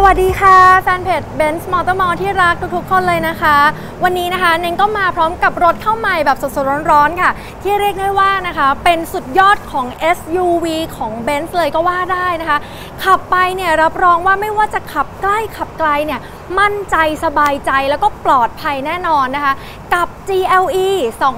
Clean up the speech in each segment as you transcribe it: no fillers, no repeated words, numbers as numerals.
วัสดีค่ะแฟนเพจ Benz Motormall ที่รักทุกๆคนเลยนะคะวันนี้นะคะเน้นก็มาพร้อมกับรถเข้าใหม่แบบสดๆร้อนๆค่ะที่เรียกได้ว่านะคะเป็นสุดยอดของ SUV ของ Benz เลยก็ว่าได้นะคะขับไปเนี่ยรับรองว่าไม่ว่าจะขับใกล้ขับไกลเนี่ยมั่นใจสบายใจแล้วก็ปลอดภัยแน่นอนนะคะกับ GLE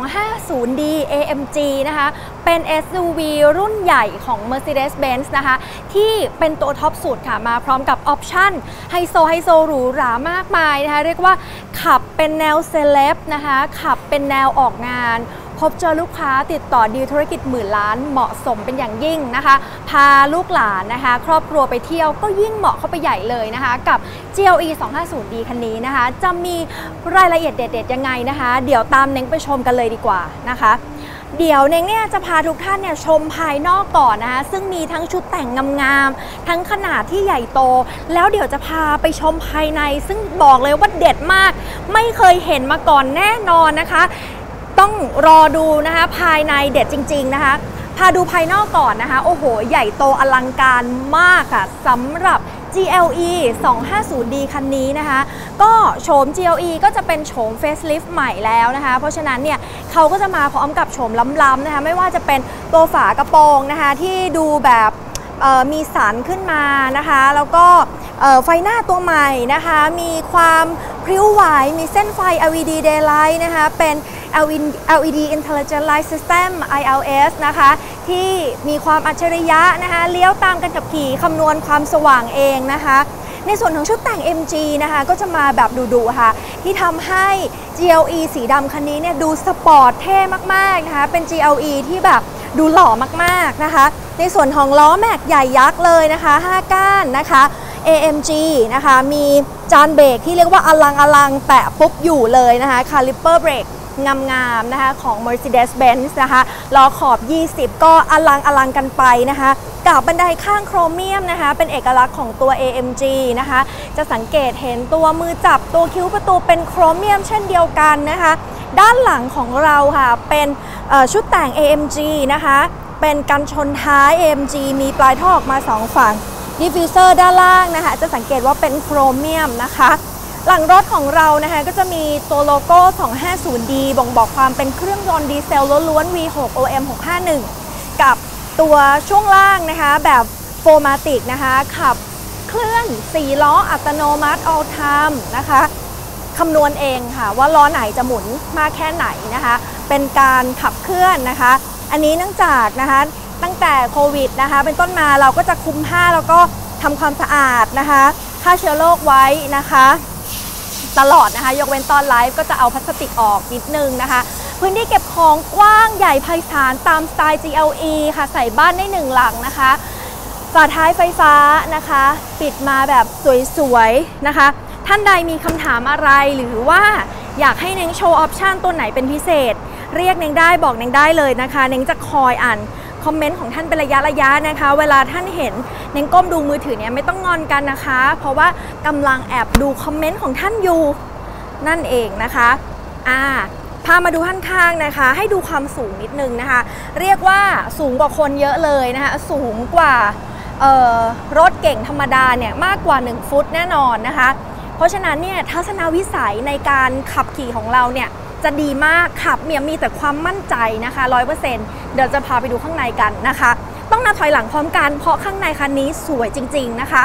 250D AMG นะคะเป็น SUV รุ่นใหญ่ของ Mercedes-Benz นะคะที่เป็นตัวท็อปสุดค่ะมาพร้อมกับออปชั่นไฮโซหรูหรามากมายนะคะเรียกว่าขับเป็นแนวเซเลบนะคะขับเป็นแนวออกงานพบเจอลูกค้าติดต่อดีลธุรกิจหมื่นล้านเหมาะสมเป็นอย่างยิ่งนะคะพาลูกหลานนะคะครอบครัวไปเที่ยวก็ยิ่งเหมาะเข้าไปใหญ่เลยนะคะกับ GLE 250D คันนี้นะคะจะมีรายละเอียดเด็ดๆยังไงนะคะเดี๋ยวตามเน้งไปชมกันเลยดีกว่านะคะเดี๋ยวเน้งเนี่ยจะพาทุกท่านเนี่ยชมภายนอกก่อนนะคะซึ่งมีทั้งชุดแต่งงามๆทั้งขนาดที่ใหญ่โตแล้วเดี๋ยวจะพาไปชมภายในซึ่งบอกเลยว่าเด็ดมากไม่เคยเห็นมาก่อนแน่นอนนะคะต้องรอดูนะคะภายในเด็ดจริงๆนะคะพาดูภายนอกก่อนนะคะโอ้โหใหญ่โตอลังการมากค่ะสำหรับ GLE 250D คันนี้นะคะก็โฉม GLE ก็จะเป็นโฉม Facelift ใหม่แล้วนะคะเพราะฉะนั้นเนี่ยเขาก็จะมาพร้อมกับโฉมล้ำๆนะคะไม่ว่าจะเป็นตัวฝากระโปรงนะคะที่ดูแบบมีสันขึ้นมานะคะแล้วก็ไฟหน้าตัวใหม่นะคะมีความพริ้วไหวมีเส้นไฟ LED Daylight นะคะเป็น LED Intelligent Light System ILS นะคะที่มีความอัจฉริยะนะคะเลี้ยวตามกันกับขี่คำนวณความสว่างเองนะคะในส่วนของชุดแต่ง MG นะคะก็จะมาแบบดุๆค่ะที่ทำให้ GLE สีดำคันนี้เนี่ยดูสปอร์ตเท่มากๆนะคะเป็น GLE ที่แบบดูหล่อมากๆนะคะในส่วนของล้อแม็กใหญ่ยักษ์เลยนะคะ5ก้านนะคะ AMG นะคะมีจานเบรกที่เรียกว่าอลังแตะปุ๊บอยู่เลยนะคะคาลิปเปอร์เบรกงามๆนะคะของ Mercedes-Benz นะคะล้อขอบ 20 ก็อลังกันไปนะคะกับบันไดข้างโครเมียมนะคะเป็นเอกลักษณ์ของตัว AMG นะคะจะสังเกตเห็นตัวมือจับตัวคิ้วประตูเป็นโครเมียมเช่นเดียวกันนะคะด้านหลังของเราค่ะเป็นชุดแต่ง AMG นะคะเป็นกันชนท้าย AMG มีปลายท่อออกมา2ฝั่งดิฟฟิวเซอร์ด้านล่างนะคะจะสังเกตว่าเป็นโครเมียมนะคะหลังรถของเรานะคะก็จะมีตัวโลโก้ 250D บ่งบอกความเป็นเครื่องยนต์ดีเซลล้วนๆ V6 OM 651กับตัวช่วงล่างนะคะแบบโฟมาติกนะคะขับเคลื่อน4ล้ออัตโนมัติ All Time นะคะคำนวณเองค่ะว่าล้อไหนจะหมุนมากแค่ไหนนะคะเป็นการขับเคลื่อนนะคะอันนี้เนื่องจากนะคะตั้งแต่โควิดนะคะเป็นต้นมาเราก็จะคุมผ้าแล้วก็ทำความสะอาดนะคะฆ่าเชื้อโรคไว้นะคะตลอดนะคะยกเว้นตอนไลฟ์ก็จะเอาพลาสติกออกนิดนึงนะคะพื้นที่เก็บของกว้างใหญ่ไพศาลตามสไตล์ GLE ค่ะใส่บ้านได้1หลังนะคะฝาท้ายไฟฟ้านะคะปิดมาแบบสวยๆนะคะท่านใดมีคำถามอะไรหรือว่าอยากให้เน้งโชว์ออปชันตัวไหนเป็นพิเศษเรียกเน้งได้บอกเน้งได้เลยนะคะเน้งจะคอยอ่านคอมเมนต์ของท่านเป็นระยะนะคะเวลาท่านเห็นเน้งก้มดูมือถือเนี่ยไม่ต้องงอนกันนะคะเพราะว่ากำลังแอบดูคอมเมนต์ของท่านอยู่นั่นเองนะคะพามาดูข้างๆนะคะให้ดูความสูงนิดนึงนะคะเรียกว่าสูงกว่าคนเยอะเลยนะคะสูงกว่ารถเก่งธรรมดาเนี่ยมากกว่า1ฟุตแน่นอนนะคะเพราะฉะนั้นเนี่ยทัศนวิสัยในการขับขี่ของเราเนี่ยจะดีมากขับมีแต่ความมั่นใจนะคะ 100% เดี๋ยวจะพาไปดูข้างในกันนะคะต้องนับถอยหลังพร้อมกันเพราะข้างในคันนี้สวยจริงๆนะคะ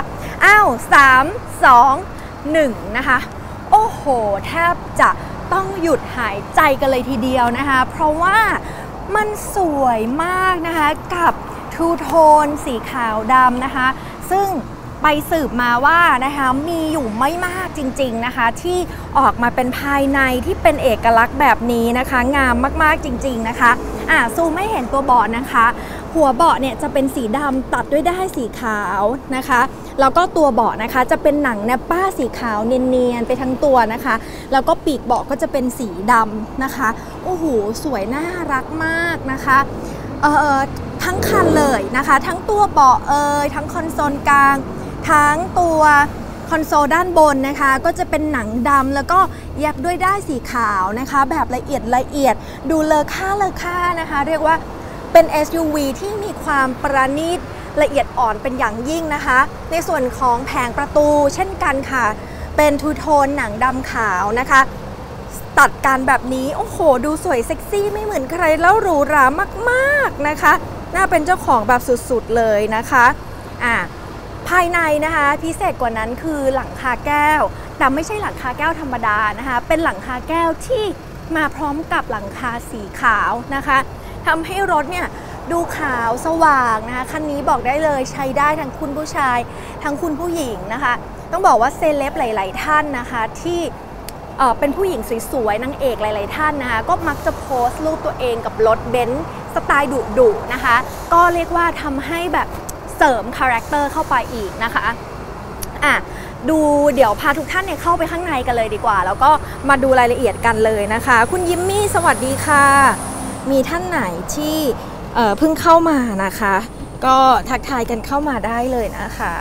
3 2 1นะคะโอ้โหแทบจะต้องหยุดหายใจกันเลยทีเดียวนะคะเพราะว่ามันสวยมากนะคะกับทูโทนสีขาวดำนะคะซึ่งไปสืบมาว่านะคะมีอยู่ไม่มากจริงๆนะคะที่ออกมาเป็นภายในที่เป็นเอกลักษณ์แบบนี้นะคะงามมากๆจริงๆนะคะซูมไม่เห็นตัวเบาะนะคะหัวเบาะเนี่ยจะเป็นสีดำตัดด้วยด้ายสีขาวนะคะแล้วก็ตัวเบาะนะคะจะเป็นหนังแนปป้าสีขาวเนียนๆไปทั้งตัวนะคะแล้วก็ปีกเบาะก็จะเป็นสีดำนะคะโอ้โหสวยน่ารักมากนะคะทั้งคันเลยนะคะทั้งตัวเบาะทั้งคอนโซลกลางทั้งตัวคอนโซลด้านบนนะคะก็จะเป็นหนังดำแล้วก็เย็บด้วยด้ายสีขาวนะคะแบบละเอียดดูเลอค่านะคะเรียกว่าเป็น SUV ที่มีความประณีตละเอียดอ่อนเป็นอย่างยิ่งนะคะในส่วนของแผงประตูเช่นกันค่ะเป็นทูโทนหนังดำขาวนะคะตัดกันแบบนี้โอ้โหดูสวยเซ็กซี่ไม่เหมือนใครแล้วหรูหรามากๆนะคะน่าเป็นเจ้าของแบบสุดๆเลยนะคะภายในนะคะพิเศษกว่านั้นคือหลังคาแก้วแต่ไม่ใช่หลังคาแก้วธรรมดานะคะเป็นหลังคาแก้วที่มาพร้อมกับหลังคาสีขาวนะคะทำให้รถเนี่ยดูขาวสว่างนะคะคันนี้บอกได้เลยใช้ได้ทั้งคุณผู้ชายทั้งคุณผู้หญิงนะคะต้องบอกว่าเซเลบหลายๆท่านนะคะที่เป็นผู้หญิงสวยๆนางเอกหลายๆท่านนะคะก็มักจะโพสต์รูปตัวเองกับรถเบนซ์สไตล์ดุๆนะคะก็เรียกว่าทำให้แบบเสริมคาแรคเตอร์เข้าไปอีกนะคะดูเดี๋ยวพาทุกท่านเนี่ยเข้าไปข้างในกันเลยดีกว่าแล้วก็มาดูรายละเอียดกันเลยนะคะคุณยิมมี่สวัสดีค่ะมีท่านไหนที่เพิ่งเข้ามานะคะก็ทักทายกันเข้ามาได้เลยนะคะ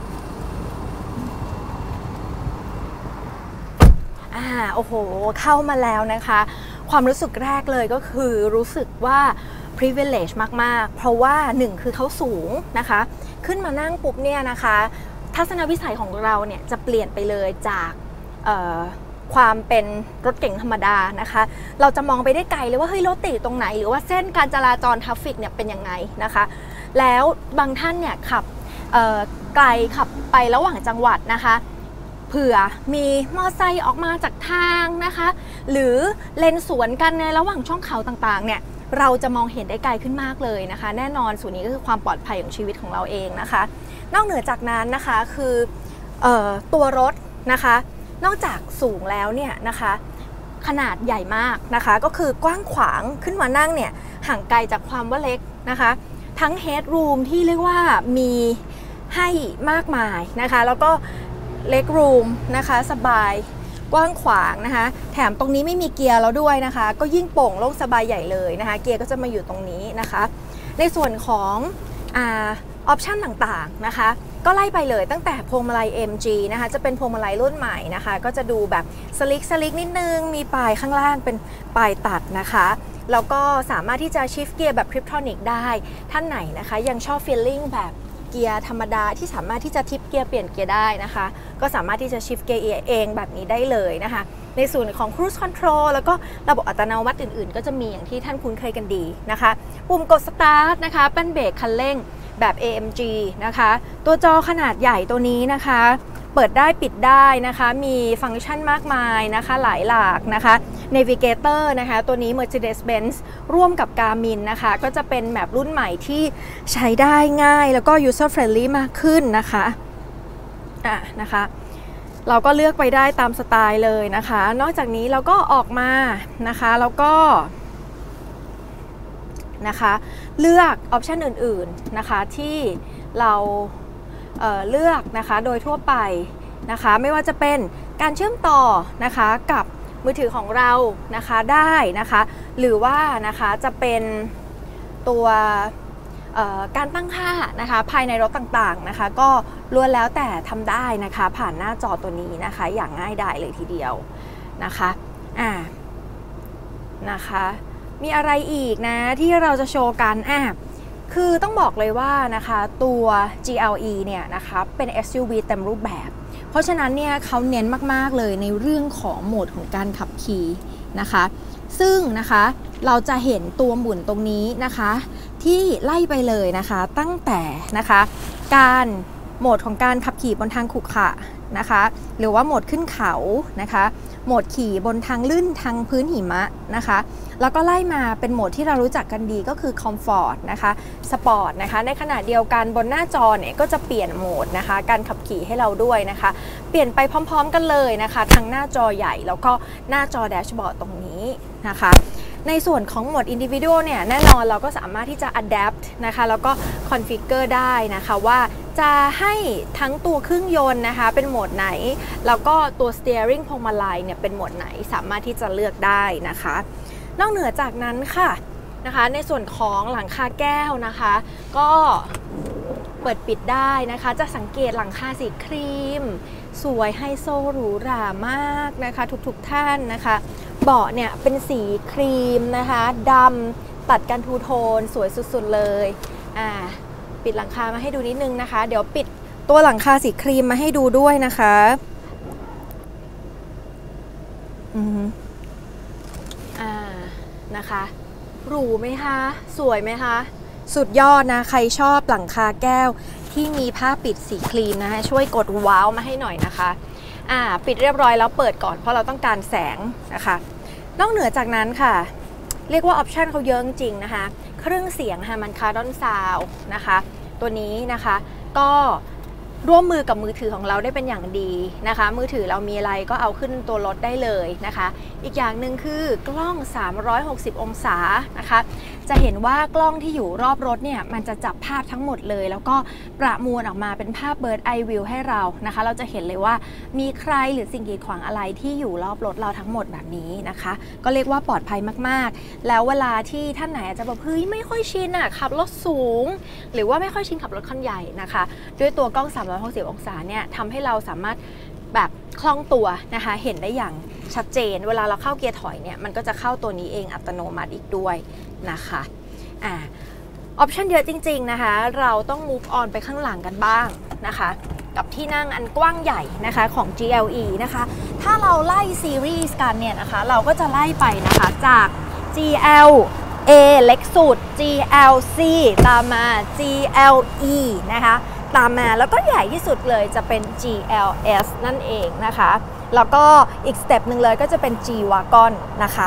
โอ้โหเข้ามาแล้วนะคะความรู้สึกแรกเลยก็คือรู้สึกว่า privilege มากๆเพราะว่าหนึ่งคือเขาสูงนะคะขึ้นมานั่งปุ๊บเนี่ยนะคะทัศนวิสัยของเราเนี่ยจะเปลี่ยนไปเลยจากความเป็นรถเก๋งธรรมดานะคะเราจะมองไปได้ไกลเลยว่าเฮ้ยรถติดตรงไหนหรือว่าเส้นการจราจรทราฟฟิกเนี่ยเป็นยังไงนะคะแล้วบางท่านเนี่ยขับไกลขับไประหว่างจังหวัดนะคะเผื่อมีมอเตอร์ไซค์ออกมาจากทางนะคะหรือเลนสวนกันในระหว่างช่องเขาต่างๆเนี่ยเราจะมองเห็นได้ไกลขึ้นมากเลยนะคะแน่นอนส่วนนี้ก็คือความปลอดภัยของชีวิตของเราเองนะคะนอกเหนือจากนั้นนะคะคือตัวรถนะคะนอกจากสูงแล้วเนี่ยนะคะขนาดใหญ่มากนะคะก็คือกว้างขวางขึ้นมานั่งเนี่ยห่างไกลจากความว่าเล็กนะคะทั้งเฮดรูมที่เรียกว่ามีให้มากมายนะคะแล้วก็เล็กรูมนะคะสบายกว้างขวางนะคะแถมตรงนี้ไม่มีเกียร์แล้วด้วยนะคะก็ยิ่งโปร่งโล่งสบายใหญ่เลยนะคะเกียร์ก็จะมาอยู่ตรงนี้นะคะในส่วนของออปชันต่างๆนะคะก็ไล่ไปเลยตั้งแต่พวงมาลัย MG นะคะจะเป็นพวงมาลัยรุ่นใหม่นะคะก็จะดูแบบสลิกนิดนึงมีปลายข้างล่างเป็นปลายตัดนะคะแล้วก็สามารถที่จะชิฟต์เกียร์แบบคริปโทนิกได้ท่านไหนนะคะยังชอบฟีลลิ่งแบบเกียร์ธรรมดาที่สามารถที่จะทิปเกียร์เปลี่ยนเกียร์ได้นะคะก็สามารถที่จะชิฟต์เกียร์เองแบบนี้ได้เลยนะคะในส่วนของ Cruise Control แล้วก็ระบบอัตโนมัติอื่นๆก็จะมีอย่างที่ท่านคุ้นเคยกันดีนะคะปุ่มกด Start นะคะเป็นเบรกคันเร่งแบบ AMG นะคะตัวจอขนาดใหญ่ตัวนี้นะคะเปิดได้ปิดได้นะคะมีฟังก์ชันมากมายนะคะหลายหลากนะคะ Navigator นะคะตัวนี้ Mercedes-Benz ร่วมกับ Garmin นะคะก็จะเป็นแมปรุ่นใหม่ที่ใช้ได้ง่ายแล้วก็ user friendly มากขึ้นนะคะนะคะเราก็เลือกไปได้ตามสไตล์เลยนะคะนอกจากนี้เราก็ออกมานะคะแล้วก็นะคะเลือกออปชันอื่นๆนะคะที่เราเลือกนะคะโดยทั่วไปนะคะไม่ว่าจะเป็นการเชื่อมต่อนะคะกับมือถือของเรานะคะได้นะคะหรือว่านะคะจะเป็นตัวการตั้งค่านะคะภายในรถต่างๆนะคะก็ล้วนแล้วแต่ทำได้นะคะผ่านหน้าจอตัวนี้นะคะอย่างง่ายดายเลยทีเดียวนะคะนะคะมีอะไรอีกนะที่เราจะโชว์กันคือต้องบอกเลยว่านะคะตัว GLE เนี่ยนะคะเป็น SUV เต็มรูปแบบเพราะฉะนั้นเนี่ยเขาเน้นมากๆเลยในเรื่องของโหมดของการขับขี่นะคะซึ่งนะคะเราจะเห็นตัวหมุนตรงนี้นะคะที่ไล่ไปเลยนะคะตั้งแต่นะคะการโหมดของการขับขี่บนทางขรุขระนะคะหรือว่าโหมดขึ้นเขานะคะโหมดขี่บนทางลื่นทางพื้นหิมะนะคะแล้วก็ไล่มาเป็นโหมดที่เรารู้จักกันดีก็คือ Comfort นะคะ Sport นะคะในขณะเดียวกันบนหน้าจอเนี่ยก็จะเปลี่ยนโหมดนะคะการขับขี่ให้เราด้วยนะคะเปลี่ยนไปพร้อมๆกันเลยนะคะทั้งหน้าจอใหญ่แล้วก็หน้าจอแดชบอร์ดตรงนี้นะคะในส่วนของโหมด Individual เนี่ยแน่นอนเราก็สามารถที่จะ Adapt นะคะแล้วก็ Configure ได้นะคะว่าจะให้ทั้งตัวเครื่องยนต์นะคะเป็นโหมดไหนแล้วก็ตัว Steering พวงมาลัยเนี่ยเป็นโหมดไหนสามารถที่จะเลือกได้นะคะนอกเหนือจากนั้นค่ะนะคะในส่วนของหลังคาแก้วนะคะก็เปิดปิดได้นะคะจะสังเกตหลังคาสีครีมสวยไฮโซหรูหรามากนะคะทุกท่านนะคะเบาะเนี่ยเป็นสีครีมนะคะดำตัดกันทูโทนสวยสุดๆเลยปิดหลังคามาให้ดูนิดนึงนะคะเดี๋ยวปิดตัวหลังคาสีครีมมาให้ดูด้วยนะคะนะคะหรูไหมคะสวยไหมคะสุดยอดนะใครชอบหลังคาแก้วที่มีผ้าปิดสีครีมนะคะช่วยกดว้าวมาให้หน่อยนะคะปิดเรียบร้อยแล้วเปิดก่อนเพราะเราต้องการแสงนะคะนอกเหนือจากนั้นค่ะเรียกว่าออปชันเขาเยอะจริงๆนะคะเครื่องเสียงHarman Kardon Soundนะคะตัวนี้นะคะก็ร่วมมือกับมือถือของเราได้เป็นอย่างดีนะคะมือถือเรามีอะไรก็เอาขึ้นตัวรถได้เลยนะคะอีกอย่างหนึ่งคือกล้อง360องศานะคะจะเห็นว่ากล้องที่อยู่รอบรถเนี่ยมันจะจับภาพทั้งหมดเลยแล้วก็ประมวลออกมาเป็นภาพ Bird Eye View ให้เรานะคะเราจะเห็นเลยว่ามีใครหรือสิ่งกีดขวางอะไรที่อยู่รอบรถเราทั้งหมดแบบนี้นะคะก็เรียกว่าปลอดภัยมากๆแล้วเวลาที่ท่านไหนอาจจะแบบเฮ้ยไม่ค่อยชินขับรถสูงหรือว่าไม่ค่อยชินขับรถคันใหญ่นะคะด้วยตัวกล้อง360องศาเนี่ยทำให้เราสามารถแบบคล่องตัวนะคะเห็นได้อย่างชัดเจนเวลาเราเข้าเกียร์ถอยเนี่ยมันก็จะเข้าตัวนี้เองอัตโนมัติอีกด้วยนะคะออปชันเยอะจริงๆนะคะเราต้อง move on ไปข้างหลังกันบ้างนะคะกับที่นั่งอันกว้างใหญ่นะคะของ GLE นะคะถ้าเราไล่ซีรีส์กันเนี่ยนะคะเราก็จะไล่ไปนะคะจาก GLA เล็กสุด GLC ตามมา GLE นะคะตามมาแล้วก็ใหญ่ที่สุดเลยจะเป็น GLS นั่นเองนะคะแล้วก็อีกสเต็ปหนึ่งเลยก็จะเป็น G-Wagon นะคะ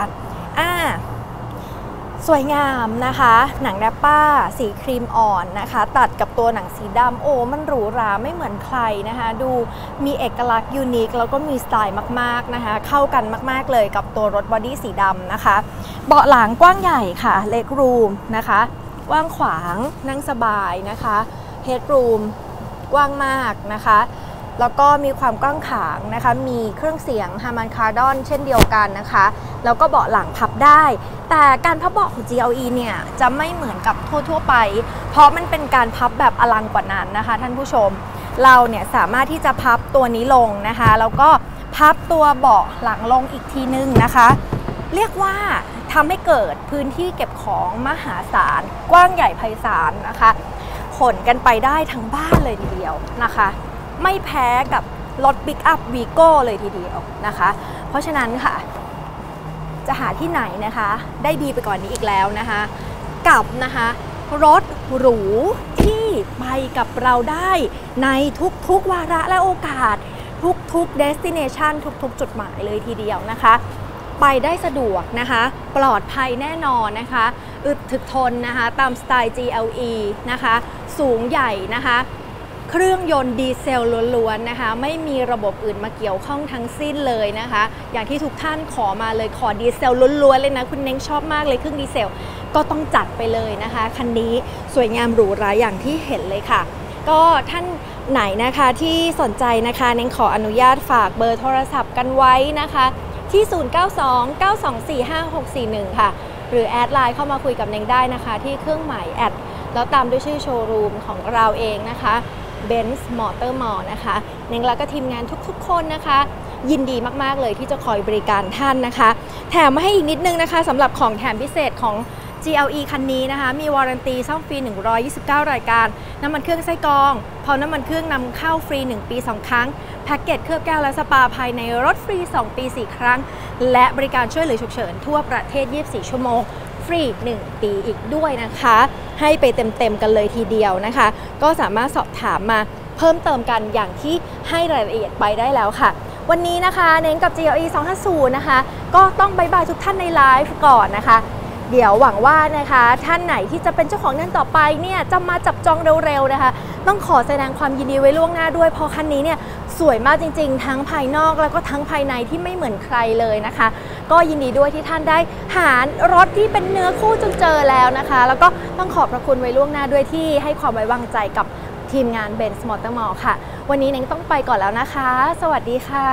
สวยงามนะคะหนังแรปป้าสีครีมอ่อนนะคะตัดกับตัวหนังสีดำโอ้มันหรูหราไม่เหมือนใครนะคะดูมีเอกลักษณ์ยูนิคแล้วก็มีสไตล์มากๆนะคะเข้ากันมากๆเลยกับตัวรถบอดี้สีดำนะคะเบาะหลังกว้างใหญ่ค่ะเล็กรูมนะคะกว้างขวางนั่งสบายนะคะเฮดรูมกว้างมากนะคะแล้วก็มีความกว้างขวางนะคะมีเครื่องเสียง Harman Kardon เช่นเดียวกันนะคะแล้วก็เบาะหลังพับได้แต่การพับเบาะของ GLE เนี่ยจะไม่เหมือนกับทั่วไปเพราะมันเป็นการพับแบบอลังกว่านั้นนะคะท่านผู้ชมเราเนี่ยสามารถที่จะพับตัวนี้ลงนะคะแล้วก็พับตัวเบาะหลังลงอีกทีนึงนะคะเรียกว่าทำให้เกิดพื้นที่เก็บของมหาศาลกว้างใหญ่ไพศาลนะคะขนกันไปได้ทั้งบ้านเลยทีเดียวนะคะไม่แพ้กับรถปิกอัพวีโก้เลยทีเดียวนะคะเพราะฉะนั้นค่ะจะหาที่ไหนนะคะได้ดีไปกว่านนี้อีกแล้วนะคะกับนะคะรถหรูที่ไปกับเราได้ในทุกๆวาระและโอกาสทุกๆ destination ทุกๆจุดหมายเลยทีเดียวนะคะไปได้สะดวกนะคะปลอดภัยแน่นอนนะคะอึดถึกทนนะคะตามสไตล์ GLE นะคะสูงใหญ่นะคะเครื่องยนต์ดีเซลล้วนๆนะคะไม่มีระบบอื่นมาเกี่ยวข้องทั้งสิ้นเลยนะคะอย่างที่ทุกท่านขอมาเลยขอดีเซลล้วนๆเลยนะคุณเน้งชอบมากเลยเครื่องดีเซลก็ต้องจัดไปเลยนะคะคันนี้สวยงามหรูหราอย่างที่เห็นเลยค่ะก็ท่านไหนนะคะที่สนใจนะคะเน้งขออนุญาตฝากเบอร์โทรศัพท์กันไว้นะคะที่0929245641ค่ะหรือแอดไลน์เข้ามาคุยกับเน้งได้นะคะที่เครื่องหมายแอดแล้วตามด้วยชื่อโชว์รูมของเราเองนะคะBenz Motor Mall นะคะเน้งแล้วก็ทีมงานทุกๆคนนะคะยินดีมากๆเลยที่จะคอยบริการท่านนะคะแถมมาให้อีกนิดนึงนะคะสำหรับของแถมพิเศษของ GLE คันนี้นะคะมีวารันตีซ่อมฟรี129รายการน้ำมันเครื่องไส้กรองพร้อมน้ำมันเครื่องนำเข้าฟรี1ปี2ครั้งแพ็กเกจเคลือบแก้วและสปาภายในรถฟรี2ปี4ครั้งและบริการช่วยเหลือฉุกเฉินทั่วประเทศ24ชั่วโมงฟรี1ปีอีกด้วยนะคะให้ไปเต็มๆกันเลยทีเดียวนะคะก็สามารถสอบถามมาเพิ่มเติมกันอย่างที่ให้รายละเอียดไปได้แล้วค่ะวันนี้นะคะเน้นกับ GLE 250นะคะก็ต้องบายบายทุกท่านในไลฟ์ก่อนนะคะเดี๋ยวหวังว่านะคะท่านไหนที่จะเป็นเจ้าของนั่นต่อไปเนี่ยจะมาจับจองเร็วๆนะคะต้องขอแสดงความยินดีไว้ล่วงหน้าด้วยเพราะคันนี้เนี่ยสวยมากจริงๆทั้งภายนอกแล้วก็ทั้งภายในที่ไม่เหมือนใครเลยนะคะก็ยินดีด้วยที่ท่านได้หารถที่เป็นเนื้อคู่จนเจอแล้วนะคะแล้วก็ต้องขอบพระคุณไว้ล่วงหน้าด้วยที่ให้ความไว้วางใจกับทีมงาน Benz Motor Mall ค่ะวันนี้เน้งต้องไปก่อนแล้วนะคะสวัสดีค่ะ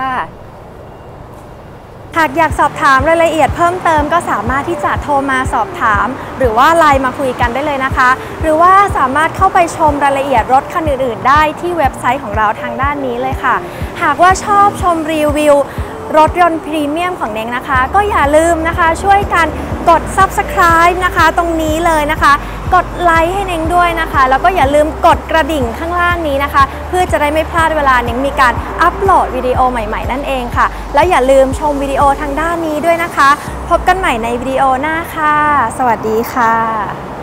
หากอยากสอบถามรายละเอียดเพิ่มเติมก็สามารถที่จะโทรมาสอบถามหรือว่าไลน์มาคุยกันได้เลยนะคะหรือว่าสามารถเข้าไปชมรายละเอียดรถคันอื่นๆได้ที่เว็บไซต์ของเราทางด้านนี้เลยค่ะหากว่าชอบชมรีวิวรถยนต์พรีเมียมของเน้งนะคะก็อย่าลืมนะคะช่วยกันกด Subscribe นะคะตรงนี้เลยนะคะกดไลค์ให้เน้งด้วยนะคะแล้วก็อย่าลืมกดกระดิ่งข้างล่างนี้นะคะเพื่อจะได้ไม่พลาดเวลาเน้งมีการอัปโหลดวิดีโอใหม่ๆนั่นเองค่ะแล้วอย่าลืมชมวิดีโอทางด้านนี้ด้วยนะคะพบกันใหม่ในวิดีโอหน้าค่ะสวัสดีค่ะ